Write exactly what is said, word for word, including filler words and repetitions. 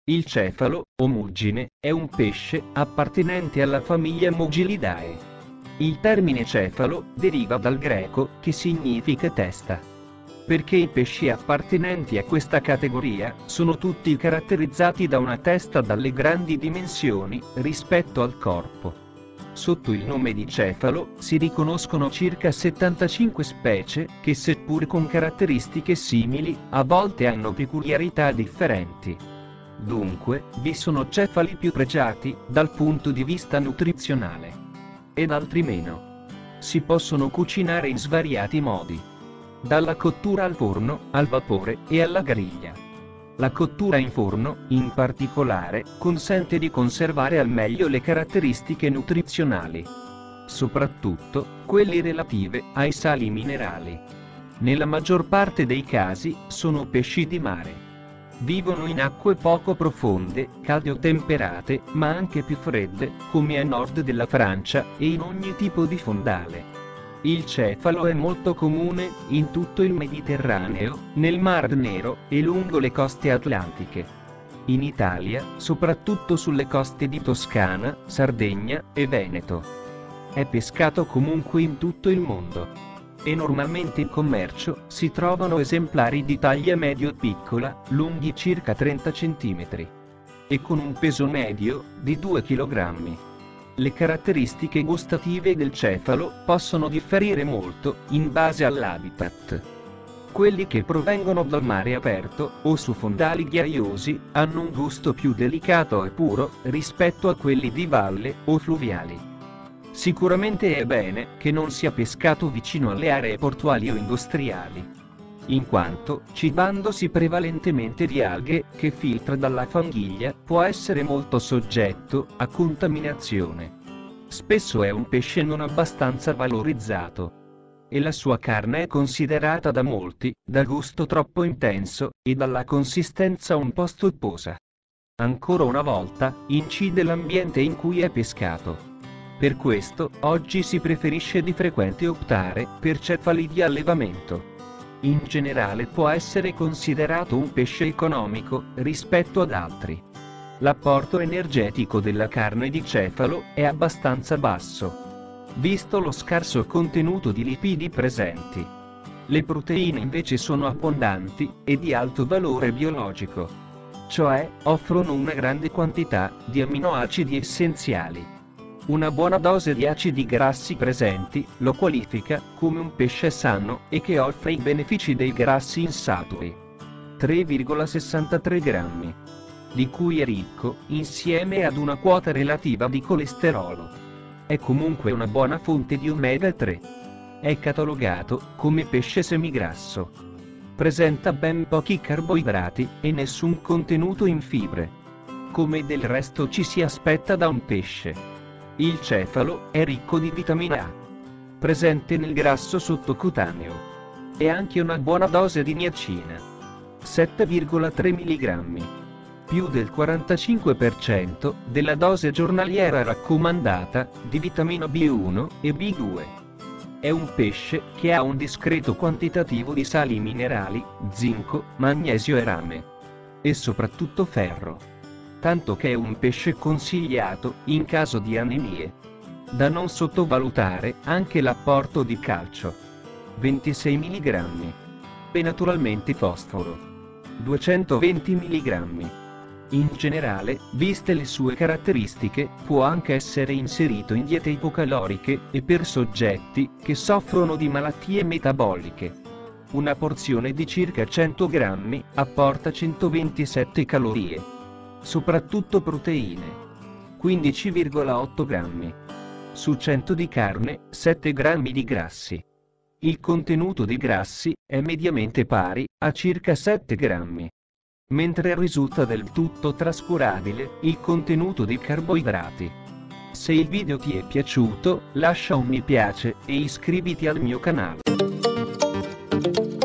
Il cefalo, o muggine, è un pesce appartenente alla famiglia Mugilidae. Il termine cefalo deriva dal greco, che significa testa. Perché i pesci appartenenti a questa categoria sono tutti caratterizzati da una testa dalle grandi dimensioni rispetto al corpo. Sotto il nome di cefalo si riconoscono circa settantacinque specie che, seppur con caratteristiche simili, a volte hanno peculiarità differenti. Dunque, vi sono cefali più pregiati dal punto di vista nutrizionale ed altri meno. Si possono cucinare in svariati modi, dalla cottura al forno, al vapore e alla griglia. La cottura in forno, in particolare, consente di conservare al meglio le caratteristiche nutrizionali, soprattutto quelle relative ai sali minerali. Nella maggior parte dei casi sono pesci di mare. Vivono in acque poco profonde, calde o temperate, ma anche più fredde, come a nord della Francia, e in ogni tipo di fondale. Il cefalo è molto comune in tutto il Mediterraneo, nel Mar Nero e lungo le coste atlantiche. In Italia, soprattutto sulle coste di Toscana, Sardegna e Veneto. È pescato comunque in tutto il mondo. E normalmente in commercio si trovano esemplari di taglia medio-piccola, lunghi circa trenta centimetri. E con un peso medio di due chilogrammi. Le caratteristiche gustative del cefalo possono differire molto in base all'habitat. Quelli che provengono dal mare aperto o su fondali ghiaiosi hanno un gusto più delicato e puro rispetto a quelli di valle o fluviali. Sicuramente è bene che non sia pescato vicino alle aree portuali o industriali, in quanto, cibandosi prevalentemente di alghe che filtra dalla fanghiglia, può essere molto soggetto a contaminazione. Spesso è un pesce non abbastanza valorizzato e la sua carne è considerata da molti dal gusto troppo intenso e dalla consistenza un po' stopposa. Ancora una volta, incide l'ambiente in cui è pescato. Per questo, oggi si preferisce di frequente optare per cefali di allevamento. In generale può essere considerato un pesce economico rispetto ad altri. L'apporto energetico della carne di cefalo è abbastanza basso, visto lo scarso contenuto di lipidi presenti. Le proteine invece sono abbondanti e di alto valore biologico, cioè offrono una grande quantità di amminoacidi essenziali. Una buona dose di acidi grassi presenti lo qualifica come un pesce sano e che offre i benefici dei grassi insaturi. tre virgola sessantatré grammi, di cui è ricco, insieme ad una quota relativa di colesterolo. È comunque una buona fonte di omega tre. È catalogato come pesce semigrasso. Presenta ben pochi carboidrati e nessun contenuto in fibre, come del resto ci si aspetta da un pesce. Il cefalo è ricco di vitamina A, presente nel grasso sottocutaneo, e anche una buona dose di niacina, sette virgola tre milligrammi, più del quarantacinque per cento della dose giornaliera raccomandata di vitamina B uno e B due. È un pesce che ha un discreto quantitativo di sali minerali, zinco, magnesio e rame, e soprattutto ferro. Tanto che è un pesce consigliato in caso di anemie. Da non sottovalutare anche l'apporto di calcio, ventisei milligrammi, e naturalmente fosforo, duecentoventi milligrammi. In generale, viste le sue caratteristiche, può anche essere inserito in diete ipocaloriche e per soggetti che soffrono di malattie metaboliche. Una porzione di circa cento grammi apporta centoventisette calorie. Soprattutto proteine, quindici virgola otto grammi. Su cento di carne, sette grammi di grassi. Il contenuto di grassi è mediamente pari a circa sette grammi. Mentre risulta del tutto trascurabile il contenuto di carboidrati. Se il video ti è piaciuto, lascia un mi piace e iscriviti al mio canale.